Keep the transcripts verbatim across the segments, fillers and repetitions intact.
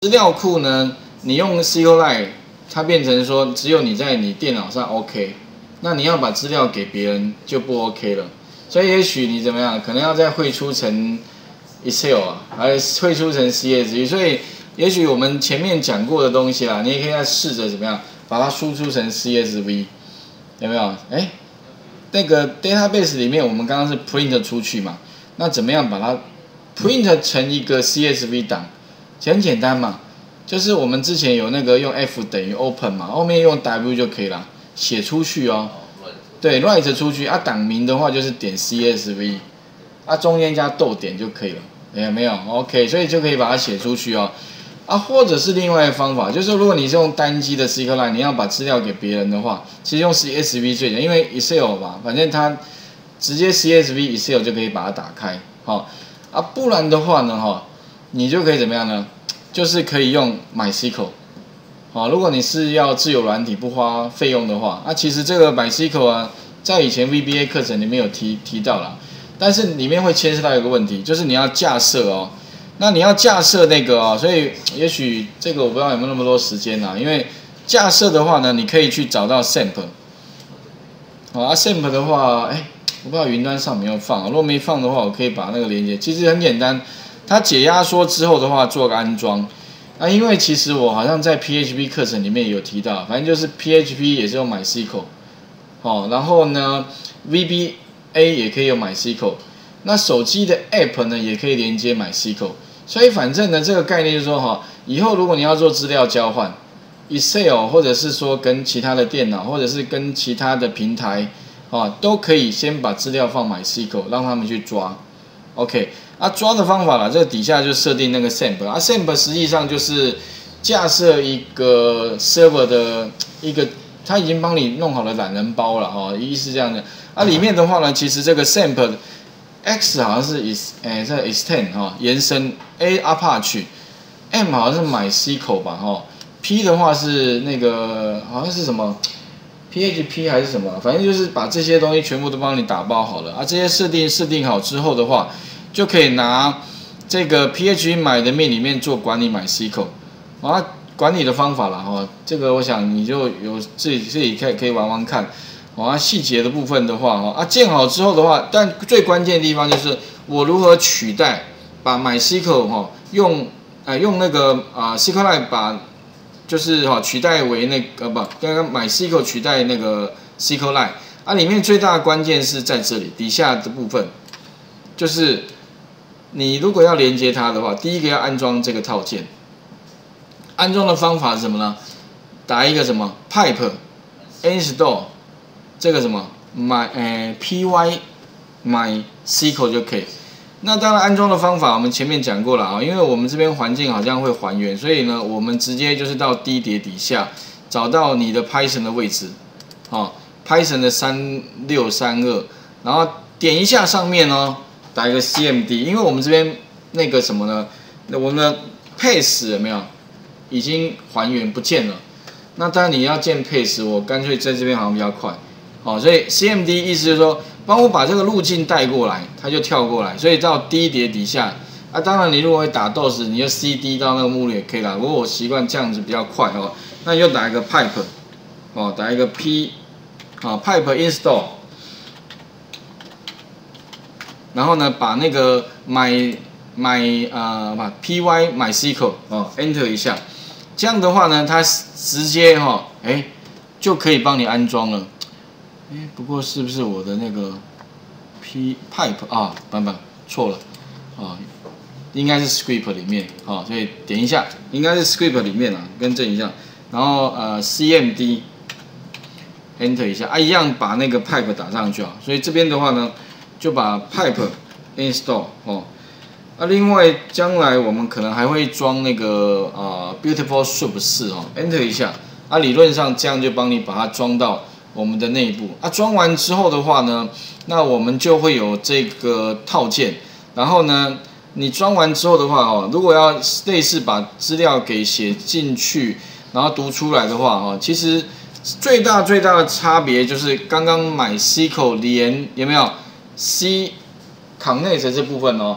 资料库呢，你用 SQLite， 它变成说只有你在你电脑上 OK， 那你要把资料给别人就不 OK 了。所以也许你怎么样，可能要再汇出成 Excel 啊，还汇出成 C S V。所以也许我们前面讲过的东西啦，你也可以再试着怎么样把它输出成 C S V， 有没有？哎，那个 database 里面我们刚刚是 print 出去嘛，那怎么样把它 print 成一个 C S V 档？很简单嘛，就是我们之前有那个用 F 等于 open 嘛，后面用 W 就可以了，写出去哦。对 ，write 出去啊，档名的话就是点 C S V， 啊中间加逗点就可以了，有没有 ？OK， 所以就可以把它写出去哦。啊，或者是另外的方法，就是如果你是用单机的 SQLite， 你要把资料给别人的话，其实用 C S V 最简单，因为 Excel 吧，反正它直接 C S V Excel 就可以把它打开，好、哦、啊，不然的话呢，哈、哦。你就可以怎么样呢？就是可以用 MySQL， 好，如果你是要自由软体不花费用的话，那、啊、其实这个 MySQL 啊，在以前 V B A 课程里面有提提到啦，但是里面会牵涉到一个问题，就是你要架设哦，那你要架设那个哦，所以也许这个我不知道有没有那么多时间啦，因为架设的话呢，你可以去找到 S A M P， 好啊 S A M P 的话，哎，我不知道云端上没有放，如果没放的话，我可以把那个连接，其实很简单。它解压缩之后的话，做个安装。啊，因为其实我好像在 P H P 课程里面有提到，反正就是 P H P 也是用 MySQL， 哦，然后呢 V B A 也可以用 MySQL， 那手机的 App 呢也可以连接 MySQL， 所以反正呢这个概念就是说哈，以后如果你要做资料交换 ，Excel 或者是说跟其他的电脑，或者是跟其他的平台，啊，都可以先把资料放 MySQL， 让他们去抓 ，OK。啊，抓的方法啦，这个底下就设定那个 S A M P， 啊 ，S A M P 实际上就是架设一个 server 的一个，它已经帮你弄好了懒人包了哈，意思这样的。啊，里面的话呢，其实这个 S A M P X 好像是 is， 哎，这 extend 哈，延伸 A Apache，M 好像是 MySQL 吧哈 ，P 的话是那个好像是什么 P H P 还是什么，反正就是把这些东西全部都帮你打包好了。啊，这些设定设定好之后的话。就可以拿这个 P H P 买的面里面做管理 MySQL， 啊，管理的方法啦哈，这个我想你就有自己自己可以可以玩玩看，啊，细节的部分的话哈，啊建好之后的话，但最关键的地方就是我如何取代把 MySQL 哈用呃用那个啊 SQLite 把就是哈取代为那个不刚刚 MySQL 取代那个 SQLite， 啊里面最大的关键是在这里底下的部分，就是。你如果要连接它的话，第一个要安装这个套件。安装的方法是什么呢？打一个什么 pipe install 这个什么 my 呃 py MySQL 就可以。那当然安装的方法我们前面讲过了啊，因为我们这边环境好像会还原，所以呢，我们直接就是到 D 碟底下找到你的 Python 的位置，啊 Python 的三六三二，然后点一下上面哦。打一个 C M D， 因为我们这边那个什么呢？那我们的 path 有没有已经还原不见了？那当然你要建 path， 我干脆在这边好像比较快，好、哦，所以 C M D 意思就是说，帮我把这个路径带过来，它就跳过来，所以到 D 碟底下啊。当然你如果会打 D O S， 你就 C D 到那个目录也可以啦。不过我习惯这样子比较快哦。那你就打一个 pipe， 哦，打一个 P， 啊、哦、pipe install。然后呢，把那个 my my 呃把 py MySQL 哦 enter 一下，这样的话呢，它直接哈、哦、哎就可以帮你安装了。哎，不过是不是我的那个 p pipe 啊？版本错了啊，应该是 script 里面啊、哦，所以点一下，应该是 script 里面啊，更正一下。然后呃 C M D enter 一下啊，一样把那个 pipe 打上去啊。所以这边的话呢。就把 pipe install 哦，啊，另外将来我们可能还会装那个啊 Beautiful Soup 四哦 ，enter 一下，啊，理论上这样就帮你把它装到我们的内部，啊，装完之后的话呢，那我们就会有这个套件，然后呢，你装完之后的话哦，如果要类似把资料给写进去，然后读出来的话哦，其实最大最大的差别就是刚刚MySQL连有没有？C connect 这部分哦，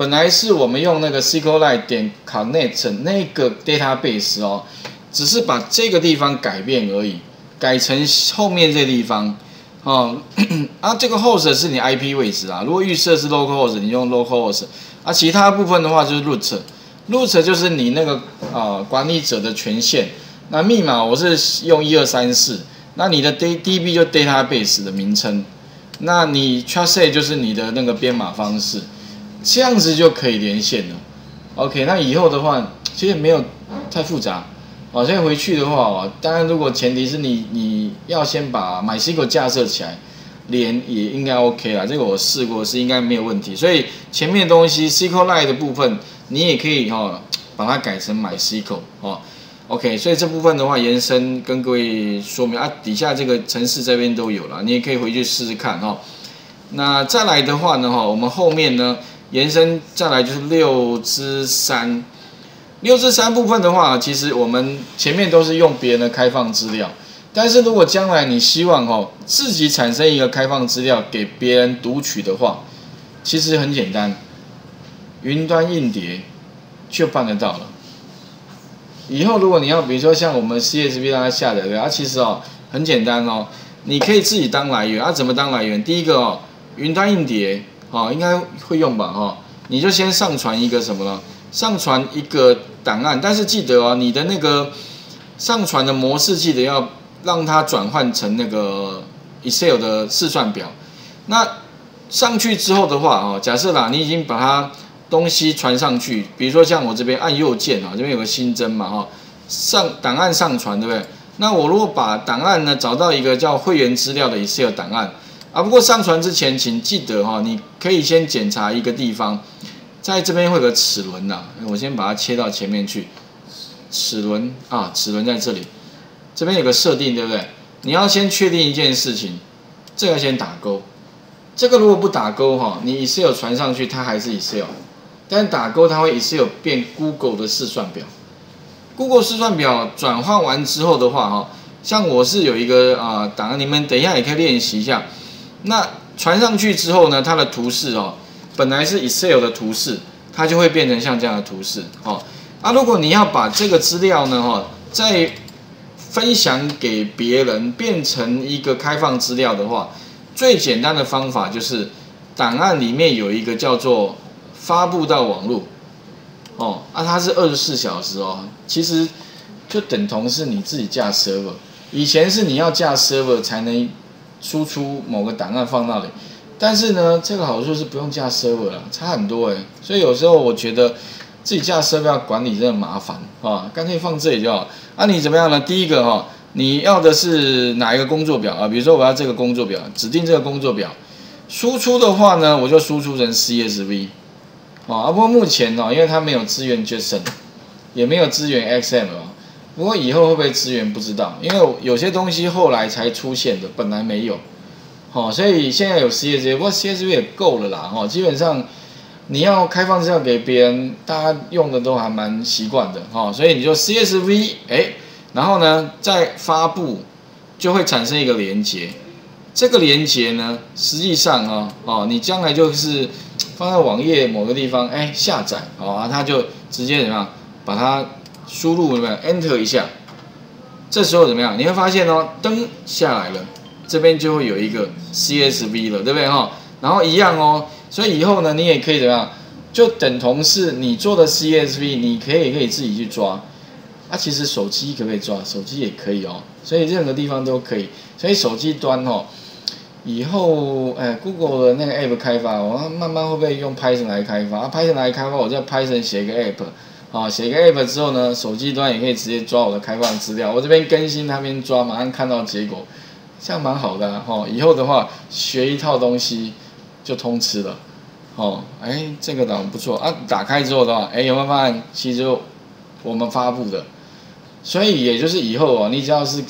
本来是我们用那个 SQLite 点 connect 那个 database 哦，只是把这个地方改变而已，改成后面这个地方哦。啊，这个 host 是你 I P 位置啊，如果预设是 local host， 你用 local host。啊，其他部分的话就是 root，root 就是你那个啊、呃、管理者的权限。那密码我是用一二三四，那你的 D B 就 database 的名称，那你 trust 就是你的那个编码方式，这样子就可以连线了。OK， 那以后的话其实没有太复杂。哦，所以回去的话哦，当然如果前提是你你要先把 MySQL 架设起来。连也应该 OK 啦，这个我试过是应该没有问题，所以前面的东西 SQLite 的部分你也可以哈、哦、把它改成 MySQL 哦 ，OK， 所以这部分的话延伸跟各位说明啊，底下这个程式这边都有了，你也可以回去试试看哈、哦。那再来的话呢哈，我们后面呢延伸再来就是六之三，六之三部分的话，其实我们前面都是用别人的开放资料。但是如果将来你希望哦自己产生一个开放资料给别人读取的话，其实很简单，云端硬碟就办得到了。以后如果你要比如说像我们 C S V 让它下载的，啊其实哦很简单哦，你可以自己当来源啊，怎么当来源？第一个哦，云端硬碟哦应该会用吧哈、哦，你就先上传一个什么呢？上传一个档案，但是记得哦，你的那个上传的模式记得要。让它转换成那个 Excel 的试算表。那上去之后的话，哦，假设啦，你已经把它东西传上去，比如说像我这边按右键啊，这边有个新增嘛，哈，上档案上传，对不对？那我如果把档案呢找到一个叫会员资料的 Excel 档案啊，不过上传之前，请记得哈，你可以先检查一个地方，在这边会有个齿轮呐，我先把它切到前面去，齿轮啊，齿轮在这里。这边有个设定，对不对？你要先确定一件事情，这个先打勾。这个如果不打勾哈，你 Excel 传上去它还是 Excel， 但打勾它会 Excel 变 Google 的试算表。Google 试算表转换完之后的话哈，像我是有一个啊档案，你们等一下也可以练习一下。那传上去之后呢，它的图示哦，本来是 Excel 的图示，它就会变成像这样的图示哦。啊，如果你要把这个资料呢哈，在分享给别人变成一个开放资料的话，最简单的方法就是档案里面有一个叫做发布到网络，哦，啊，它是二十四小时哦，其实就等同是你自己架 server， 以前是你要架 server 才能输出某个档案放那里，但是呢，这个好处是不用架 server 了，差很多哎，所以有时候我觉得自己架 server 要管理真的麻烦啊，干脆放这里就好。那、啊、你怎么样呢？第一个哈、哦，你要的是哪一个工作表啊？比如说我要这个工作表，指定这个工作表，输出的话呢，我就输出成 C S V， 啊，不过目前哦，因为它没有支援 JSON， 也没有支援 X M L， 不过以后会不会支援不知道，因为有些东西后来才出现的，本来没有，哦，所以现在有 C S V， 不过 C S V 也够了啦，哦，基本上。你要开放资料给别人，大家用的都还蛮习惯的哈、哦，所以你就 C S V， 哎，然后呢再发布，就会产生一个连接。这个连接呢，实际上啊，哦，你将来就是放在网页某个地方，哎，下载，哦，啊，它就直接怎么样，把它输入怎么样 ，Enter 一下，这时候怎么样？你会发现哦，灯下来了，这边就会有一个 C S V 了，对不对哈、哦？然后一样哦。所以以后呢，你也可以怎么样？就等同是你做的 C S V， 你可以可以自己去抓。啊，其实手机可不可以抓？手机也可以哦。所以任何地方都可以。所以手机端哦，以后哎 ，Google 的那个 App 开发，我慢慢会不会用 Python 来开发？啊 ，Python 来开发，我在 Python 写一个 App， 啊，写一个 App 之后呢，手机端也可以直接抓我的开放资料。我这边更新，那边抓，马上看到结果，这样蛮好的哈、啊。以后的话，学一套东西。就通吃了，哦，哎，这个档不错啊。打开之后的话，哎，有没有发现其实我们发布的，所以也就是以后哦，你只要是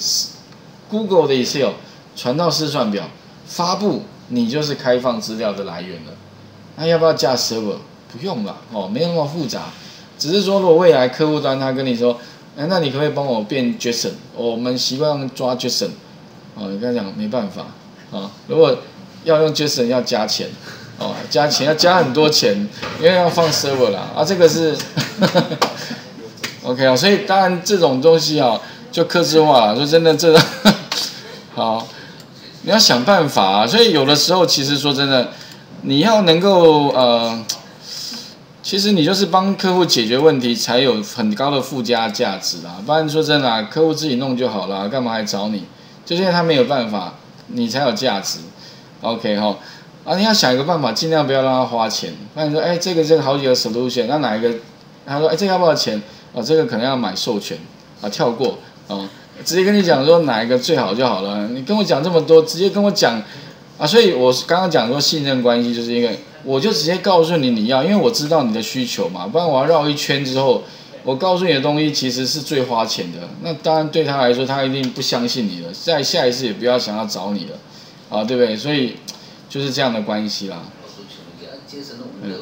Google 的 Excel 传到试算表发布，你就是开放资料的来源了。那要不要架 server？ 不用了，哦，没那么复杂。只是说，如果未来客户端他跟你说，哎，那你可不可以帮我变 JSON？、哦、我们习惯抓 JSON， 哦，你跟他讲没办法啊、哦，如果要用 JSON 要加钱， 哦，加钱要加很多钱，因为要放 server 啦，啊，这个是，OK 啊，所以当然这种东西啊，就客制化了，说真的，这好，你要想办法啊，所以有的时候其实说真的，你要能够呃。其实你就是帮客户解决问题，才有很高的附加价值啦。不然说真的、啊，客户自己弄就好了，干嘛还找你？就是因为他没有办法，你才有价值。OK 哈，啊，你要想一个办法，尽量不要让他花钱。不然你说，哎，这个这个好几个 solution， 那哪一个？他说，哎，这个要不要钱？哦，这个可能要买授权，啊，跳过，哦，直接跟你讲说哪一个最好就好了。你跟我讲这么多，直接跟我讲。啊，所以我刚刚讲说信任关系，就是因为我就直接告诉你你要，因为我知道你的需求嘛，不然我要绕一圈之后，我告诉你的东西其实是最花钱的，那当然对他来说，他一定不相信你了，在下一次也不要想要找你了，啊，对不对？所以就是这样的关系啦。嗯、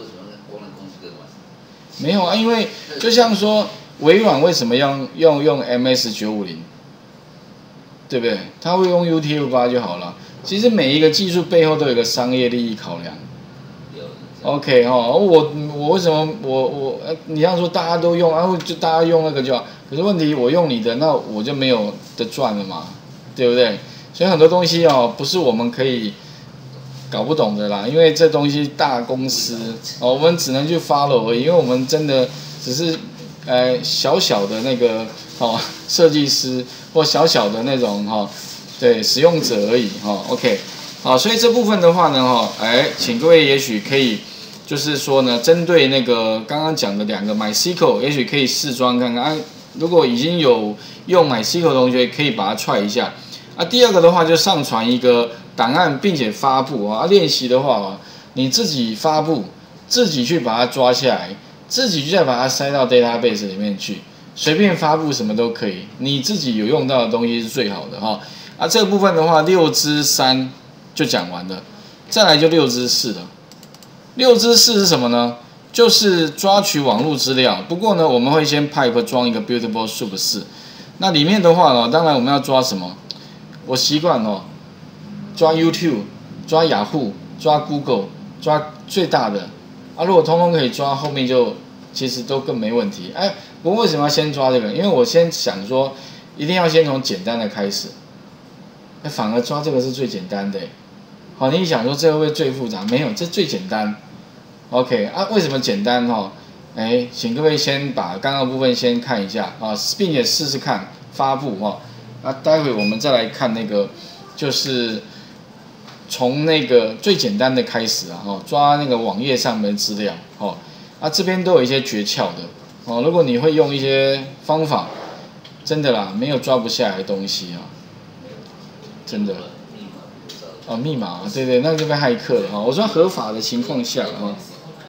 没有啊，因为就像说微软为什么要用用 M S 九五零，对不对？他会用 U T F 八就好了。其实每一个技术背后都有一个商业利益考量。OK 哈、哦，我我为什么我我呃，你要说大家都用，然、啊、后就大家用那个就好。可是问题我用你的，那我就没有的赚了嘛，对不对？所以很多东西哦，不是我们可以搞不懂的啦，因为这东西大公司哦，我们只能去 follow 而已，因为我们真的只是呃小小的那个哦设计师或小小的那种哈。哦对，使用者而已哈、哦、，OK， 好，所以这部分的话呢，哈，哎，请各位也许可以，就是说呢，针对那个刚刚讲的两个 MySQL， 也许可以试装看看啊。如果已经有用 MySQL 的同学，可以把它踹一下。啊，第二个的话就上传一个档案，并且发布啊。练习的话啊，你自己发布，自己去把它抓下来，自己再把它塞到 database 里面去，随便发布什么都可以。你自己有用到的东西是最好的哈。啊，这个部分的话，六之三就讲完了，再来就六之四了。六之四是什么呢？就是抓取网络资料。不过呢，我们会先 pipe 装一个 Beautiful Soup 四。那里面的话呢，当然我们要抓什么？我习惯哦，抓 YouTube， 抓雅虎，抓 Google， 抓最大的。啊，如果通通可以抓，后面就其实都更没问题。哎，不过为什么要先抓这个？因为我先想说，一定要先从简单的开始。那反而抓这个是最简单的，好，你想说这个会最复杂？没有，这最简单。OK 啊，为什么简单哈？哎，请各位先把刚刚的部分先看一下啊，并且试试看发布哈。啊，待会我们再来看那个，就是从那个最简单的开始啊，哦，抓那个网页上面的资料，哦，啊这边都有一些诀窍的，哦，如果你会用一些方法，真的啦，没有抓不下来的东西啊。真的，哦，密码，对对，那就被骇客了哈。我说合法的情况下啊。